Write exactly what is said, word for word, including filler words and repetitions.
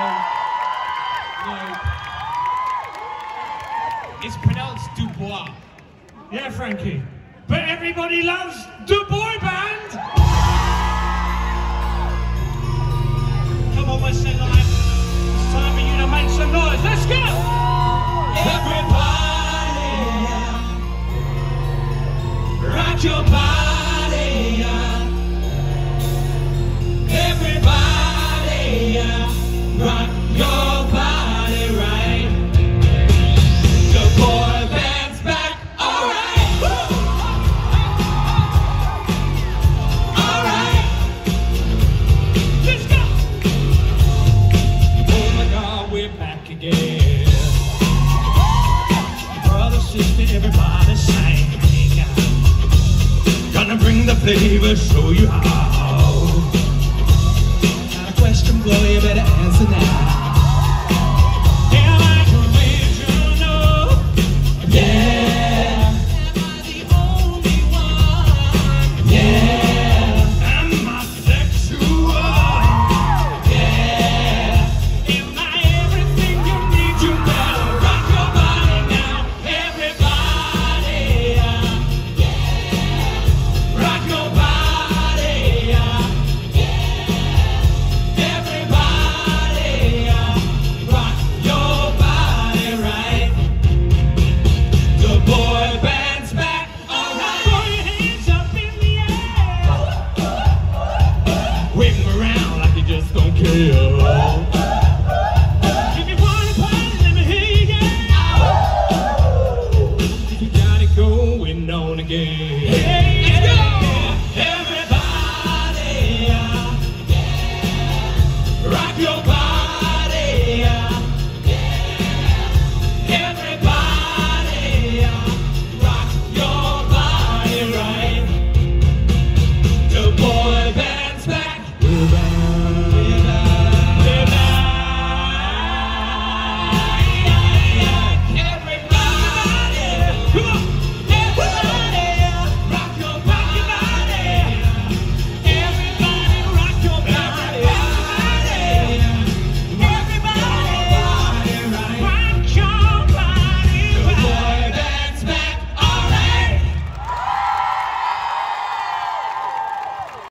no. It's pronounced Dubois. Yeah, Frankie. But everybody loves the boy band! Come on, West End Live. It's time for you to make some noise. Let's go! Everybody, rock your body. Everybody, rock your body right. The boy band's back, all right. All right. Let's go! Oh my God, we're back again. Brother, sister, everybody sing. Gonna bring the flavor, show you how. Got a question, boy, you better answer now. Am I original? Yeah. Am I the only one? Yeah. Am I sexual? Yeah. Am I everything you need? You better rock your body now. Everybody, yeah. Rock your body, yeah. Everybody, rock your body right. The boy band's back, all right. Throw your hands up in the air. Wave them around like you just don't care. If you wanna party, let me hear you yell. If you got it going on again. Let's go! Everybody, rock your body.